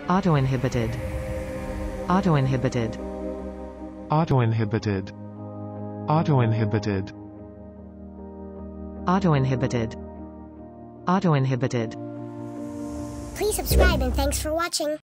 autoinhibited, autoinhibited, autoinhibited, autoinhibited, autoinhibited, autoinhibited. Please subscribe and thanks for watching.